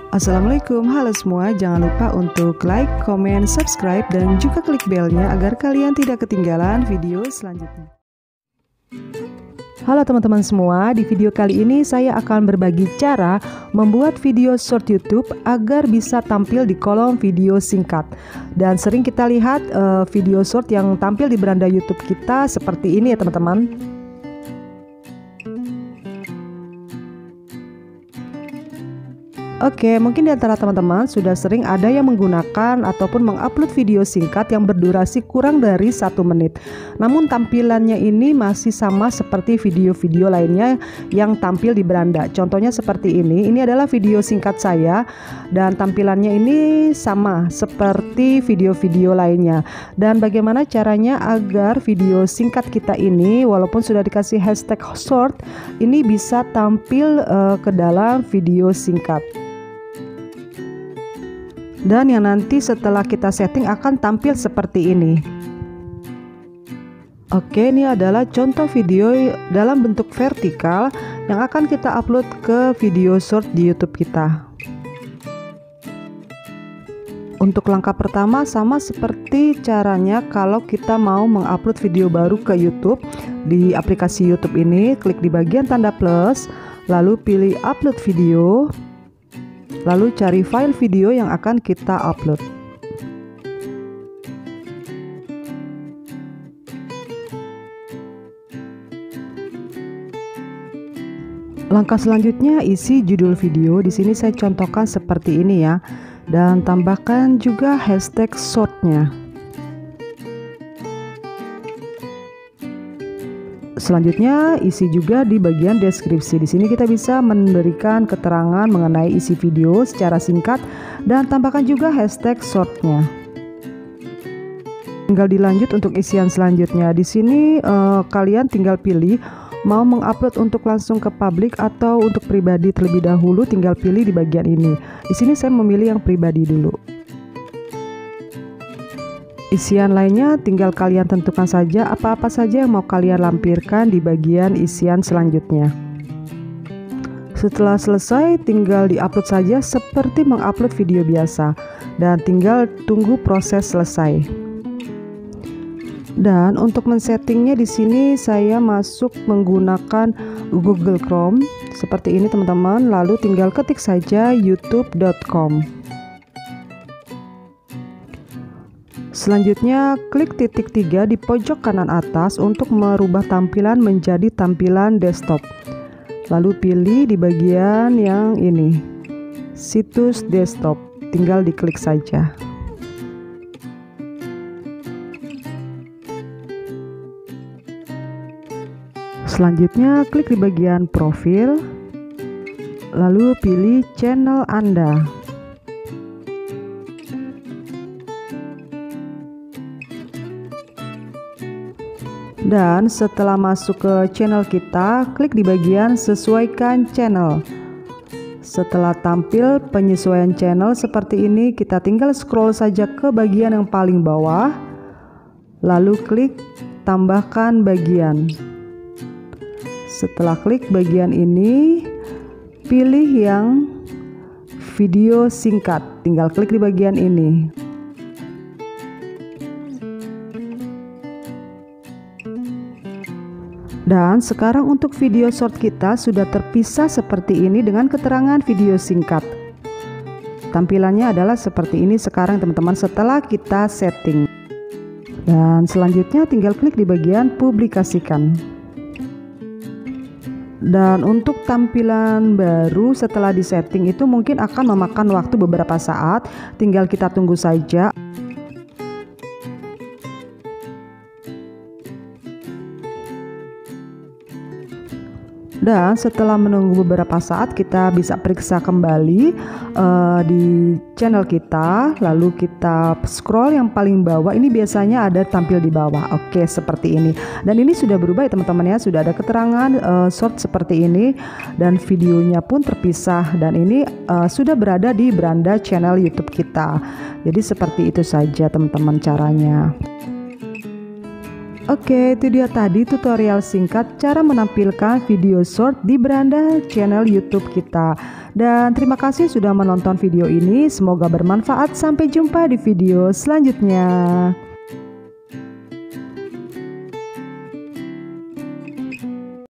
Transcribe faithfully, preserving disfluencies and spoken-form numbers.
Assalamualaikum, halo semua. Jangan lupa untuk like, comment, subscribe, dan juga klik belnya agar kalian tidak ketinggalan video selanjutnya. Halo teman-teman semua, di video kali ini saya akan berbagi cara membuat video short YouTube agar bisa tampil di kolom video singkat. Dan sering kita lihat uh, video short yang tampil di beranda YouTube kita seperti ini ya teman-teman. Oke, mungkin di antara teman-teman sudah sering ada yang menggunakan ataupun mengupload video singkat yang berdurasi kurang dari satu menit. Namun tampilannya ini masih sama seperti video-video lainnya yang tampil di beranda. Contohnya seperti ini, ini adalah video singkat saya dan tampilannya ini sama seperti video-video lainnya. Dan bagaimana caranya agar video singkat kita ini walaupun sudah dikasih hashtag short, ini bisa tampil uh, ke dalam video singkat. Dan yang nanti setelah kita setting akan tampil seperti ini. Oke, ini adalah contoh video dalam bentuk vertikal yang akan kita upload ke video short di YouTube kita. Untuk langkah pertama sama seperti caranya kalau kita mau mengupload video baru ke YouTube. Di aplikasi YouTube ini, klik di bagian tanda plus, lalu pilih upload video. Lalu cari file video yang akan kita upload. Langkah selanjutnya isi judul video. Di sini saya contohkan seperti ini ya. Dan tambahkan juga hashtag shortnya. Selanjutnya isi juga di bagian deskripsi. Di sini kita bisa memberikan keterangan mengenai isi video secara singkat dan tambahkan juga hashtag shortnya. Tinggal dilanjut untuk isian selanjutnya. Di sini eh, kalian tinggal pilih mau mengupload untuk langsung ke publik atau untuk pribadi terlebih dahulu. Tinggal pilih di bagian ini. Di sini saya memilih yang pribadi dulu. Isian lainnya tinggal kalian tentukan saja apa-apa saja yang mau kalian lampirkan di bagian isian selanjutnya. Setelah selesai tinggal diupload saja seperti mengupload video biasa dan tinggal tunggu proses selesai. Dan untuk men-settingnya di sini saya masuk menggunakan Google Chrome seperti ini teman-teman, lalu tinggal ketik saja youtube dot com. Selanjutnya klik titik tiga di pojok kanan atas untuk merubah tampilan menjadi tampilan desktop. Lalu pilih di bagian yang ini, situs desktop, tinggal diklik saja. Selanjutnya klik di bagian profil, lalu pilih channel Anda. Dan setelah masuk ke channel kita, klik di bagian sesuaikan channel. Setelah tampil penyesuaian channel seperti ini, kita tinggal scroll saja ke bagian yang paling bawah, lalu klik tambahkan bagian. Setelah klik bagian ini, pilih yang video singkat, tinggal klik di bagian ini. Dan sekarang untuk video short kita sudah terpisah seperti ini dengan keterangan video singkat. Tampilannya adalah seperti ini sekarang teman-teman setelah kita setting. Dan selanjutnya tinggal klik di bagian publikasikan. Dan untuk tampilan baru setelah disetting itu mungkin akan memakan waktu beberapa saat, tinggal kita tunggu saja. Dan setelah menunggu beberapa saat kita bisa periksa kembali uh, di channel kita, lalu kita scroll yang paling bawah. Ini biasanya ada tampil di bawah. Oke, seperti ini. Dan ini sudah berubah ya teman-teman ya, sudah ada keterangan uh, short seperti ini dan videonya pun terpisah dan ini uh, sudah berada di beranda channel YouTube kita. Jadi seperti itu saja teman-teman caranya. Oke, itu dia tadi tutorial singkat cara menampilkan video short di beranda channel YouTube kita. Dan terima kasih sudah menonton video ini, semoga bermanfaat. Sampai jumpa di video selanjutnya.